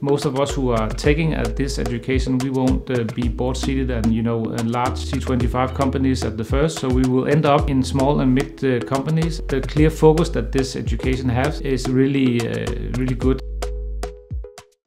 Most of us who are taking this education, we won't be board seated and large C25 companies at the first, so we will end up in small and mid companies. The clear focus that this education has is really good.